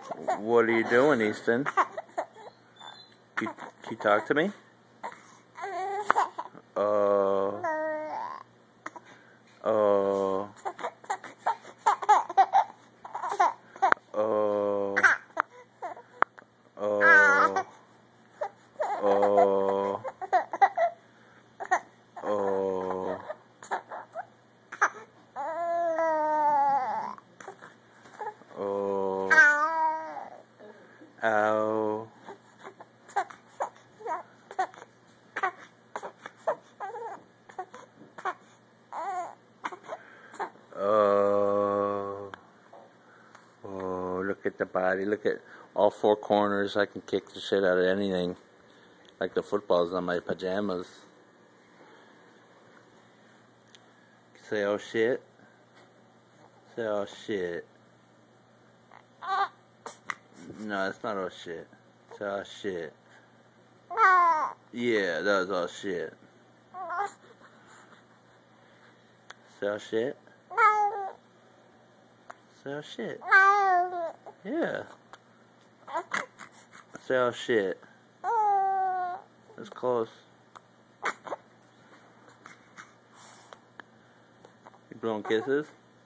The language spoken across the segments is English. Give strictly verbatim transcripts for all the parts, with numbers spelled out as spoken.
What are you doing, Easton? Can, can you talk to me? Uh. Uh. Uh. Uh. Uh. Uh. Oh, ow. Oh, oh, look at the body. Look at all four corners. I can kick the shit out of anything. Like the footballs on my pajamas. Say, oh shit. Say, oh shit. No, it's not all shit. It's all shit. Yeah, that was all shit. Say all shit. Say all shit. Yeah. Say all shit. That's close. You blowing kisses?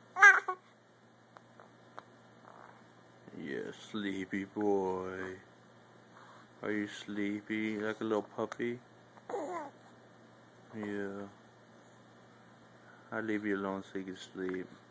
Yeah, sleepy boy. Are you sleepy like a little puppy? Yeah. I'll leave you alone so you can sleep.